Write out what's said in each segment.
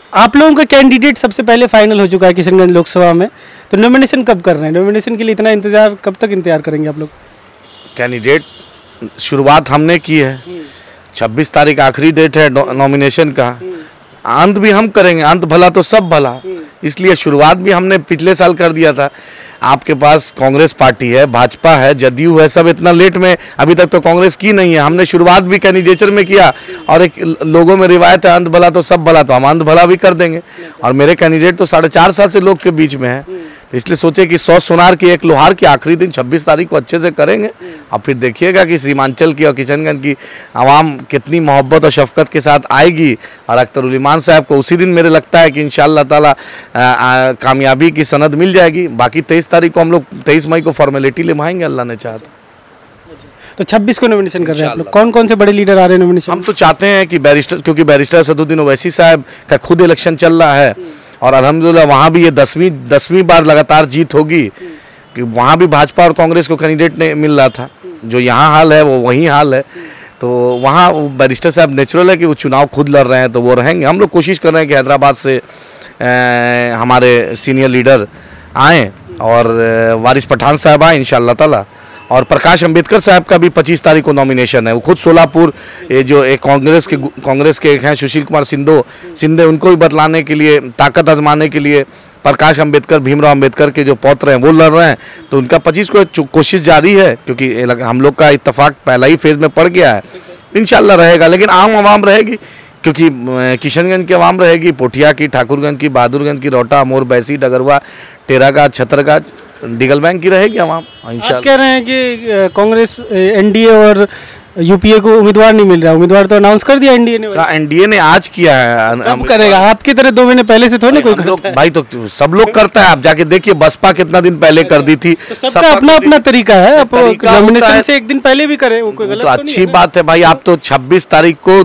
आप लोगों का कैंडिडेट सबसे पहले फाइनल हो चुका है किशनगंज लोकसभा में, तो नॉमिनेशन कब कर रहे हैं? नॉमिनेशन के लिए इतना इंतजार कब तक इंतजार करेंगे आप लोग? कैंडिडेट शुरुआत हमने की है, 26 तारीख आखिरी डेट है नॉमिनेशन का। अंत भी हम करेंगे, अंत भला तो सब भला, इसलिए शुरुआत भी हमने पिछले साल कर दिया था। आपके पास कांग्रेस पार्टी है, भाजपा है, जदयू है, सब इतना लेट में अभी तक तो कांग्रेस की नहीं है। हमने शुरुआत भी कैंडिडेचर में किया और एक लोगों में रिवायत है अंत भला तो सब भला, तो हम अंत भला भी कर देंगे। और मेरे कैंडिडेट तो 4.5 साल से लोग के बीच में है, इसलिए सोचे कि 100 सोनार की एक लोहार की आखिरी दिन 26 तारीख को अच्छे से करेंगे। और फिर देखिएगा कि सीमांचल की और किशनगंज की आवाम कितनी मोहब्बत और शफकत के साथ आएगी। और अख्तर उलीमान साहब को उसी दिन मेरे लगता है कि इंशाअल्लाह ताला कामयाबी की सनद मिल जाएगी। बाकी 23 तारीख को हम लोग 23 मई को फॉर्मेलिटी निभाएंगे, अल्लाह ने चाहा तो 26 को नॉमिनेशन कर रहे हैं आप लोग। कौन कौन से बड़े लीडर आ रहे हैं नॉमिनेशन? हम तो चाहते हैं कि क्योंकि बैरिस्टर असदुद्दीन ओवैसी साहब का खुद इलेक्शन चल रहा है और अल्हम्दुलिल्लाह वहाँ भी ये 10वीं बार लगातार जीत होगी कि वहाँ भी भाजपा और कांग्रेस को कैंडिडेट नहीं मिल रहा था। जो यहाँ हाल है वो वही हाल है, तो वहाँ बैरिस्टर साहब नेचुरल है कि वो चुनाव खुद लड़ रहे हैं तो वो रहेंगे। हम लोग कोशिश कर रहे हैं कि हैदराबाद से हमारे सीनियर लीडर आएँ और वारिस पठान साहब आए इंशाअल्लाह ताला। और प्रकाश अंबेडकर साहब का भी 25 तारीख को नॉमिनेशन है। वो खुद सोलापुर जो एक कांग्रेस के एक हैं सुशील कुमार सिंधे, उनको भी बतलाने के लिए, ताकत आजमाने के लिए प्रकाश अंबेडकर, भीमराव अंबेडकर के जो पौत्र हैं वो लड़ रहे हैं। तो उनका 25 को कोशिश जारी है क्योंकि हम लोग का इत्तेफाक पहला ही फेज में पड़ गया है। इंशाल्लाह रहेगा, लेकिन आम आवाम रहेगी क्योंकि किशनगंज की आवाम रहेगी, पोठिया की, ठाकुरगंज की, बहादुरगंज की, रोहटा, अमोर, बैसी, डगरवा, टेरागाज, छतरगाज, डिगल बैंक की रहेगी आवाम इंशाल्लाह। आप कह रहे हैं कि कांग्रेस एनडीए और यूपीए को उम्मीदवार नहीं मिल रहा, उम्मीदवार तो अनाउंस कर दिया एनडीए ने आज किया है। कब करेगा? आपकी तरह 2 महीने पहले से थोड़ी कोई करता है भाई, तो सब लोग करता है। आप जाके देखिए बसपा कितना दिन पहले कर दी थी। तो सबका अपना अपना तरीका है, आप नॉमिनेशन से एक दिन पहले भी करें वो कोई गलत तो अच्छी बात है भाई। आप तो 26 तारीख को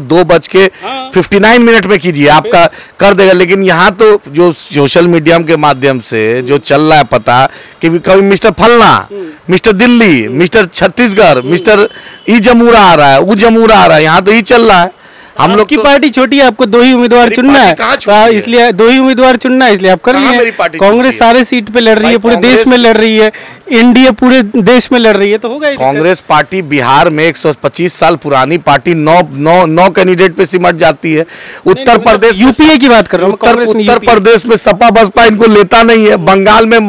2:59 में कीजिए, आपका कर देगा। लेकिन यहाँ तो जो सोशल मीडिया के माध्यम से जो चल रहा है पता कि कभी मिस्टर फलना, mister Delhi, mister Chhattisgarh, mister ई जमूरा आ रहा है, वो जमूरा आ रहा है, यहाँ तो ही चल रहा है। हम लोग की पार्टी छोटी है, आपको 2 ही उम्मीदवार चुनना है, इसलिए 2 ही उम्मीदवार चुनना है, इसलिए आप कर लिए। कांग्रेस सारे सीट पे लड़ रही है, पूरे देश में लड़ रही है, एनडीए पूरे देश में लड़ रही है, तो होगा। कांग्रेस पार्टी बिहार में 125 साल पुरानी पार्टी 9 कैंडिडेट पे सिमट जाती है। उत्तर प्रदेश, यूपीए की बात कर रहा हूँ, उत्तर प्रदेश में सपा बसपा इनको लेता नहीं है। बंगाल में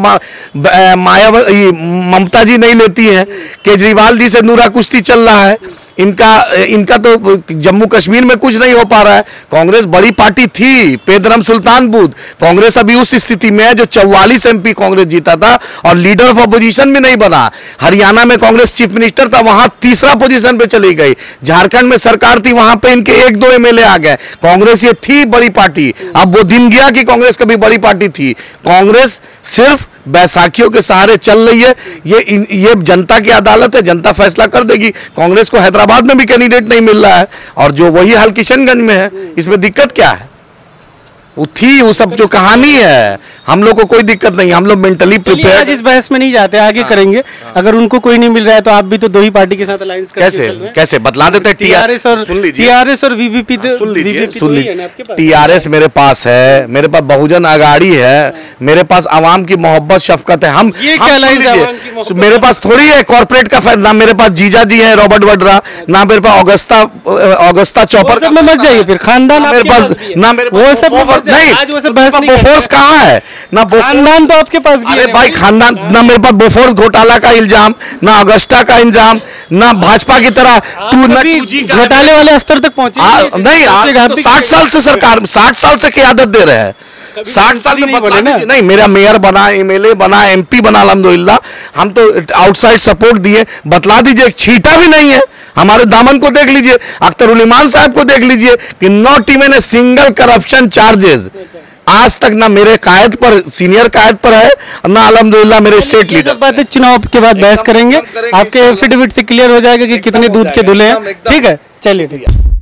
ममता जी नहीं लेती है, केजरीवाल जी से नूरा कुश्ती चल रहा है। इनका तो जम्मू कश्मीर में कुछ नहीं हो पा रहा है। कांग्रेस बड़ी पार्टी थी, पेदरम सुल्तानपुर। कांग्रेस अभी उस स्थिति में है जो 44 MP कांग्रेस जीता था और लीडर ऑफ अपोजिशन भी नहीं बना। हरियाणा में कांग्रेस चीफ मिनिस्टर था, वहां 3रा पोजीशन पे चली गई। झारखंड में सरकार थी, वहां पे इनके 1-2 MLA आ गए। कांग्रेस ये थी बड़ी पार्टी, अब वो दिन गया कि कांग्रेस कभी बड़ी पार्टी थी। कांग्रेस सिर्फ बैसाखियों के सहारे चल रही है। ये जनता की अदालत है, जनता फैसला कर देगी। कांग्रेस को हैदराबाद में भी कैंडिडेट नहीं मिल रहा है और जो वही हाल किशनगंज में है, इसमें दिक्कत क्या है? वो सब जो कहानी है, हम लोग को कोई दिक्कत नहीं, हम लोग मेंटली प्रिपेयर। आज इस बहस में नहीं जाते, आगे करेंगे। अगर उनको कोई नहीं मिल रहा है तो आप भी तो 2 ही पार्टी के साथ अलायंस कैसे बतला देते हैं? टीआरएस और वीवीपी। सुन लीजिए, टीआरएस मेरे पास है, मेरे पास बहुजन अगाड़ी है, मेरे पास आवाम की मोहब्बत शफकत है। हम ये क्या अलायंस? मेरे पास थोड़ी है कॉर्पोरेट का फायदा। मेरे पास जीजा जी है रॉबर्ट वड्रा, ना मेरे पास ऑगस्टा चौपर में मत जाइए फिर। खानदान मेरे पास, ना मेरे पास नहीं, बोफोर्स कहाँ है? ना खानदान तो आपके पास। अरे भाई खानदान, ना मेरे पास बोफोर्स घोटाला का इल्जाम, ना अगस्टा का इल्जाम, ना भाजपा की तरह घोटाले वाले स्तर तक पहुंचे नहीं। 60 साल से सरकार, 60 साल से क़यादत दे रहे हैं। 60 साल में नहीं, मेरा मेयर बना, MLA बना, MP बना, अल्हम्दुलिल्लाह। हम तो आउटसाइड सपोर्ट दिए। बतला दीजिए, एक छींटा भी नहीं है। हमारे दामन को देख लीजिए, अख्तर उलीमान साहब को देख लीजिए कि not even a single corruption charges आज तक ना मेरे कायद पर, सीनियर कायद पर है, ना अल्हम्दुलिल्लाह मेरे स्टेट लीडर। बात है, चुनाव के बाद बहस करेंगे, आपके एफिडेविट से क्लियर हो जाएगा कि कितने दूध के धुले हैं। ठीक है, चलिए ठीक है।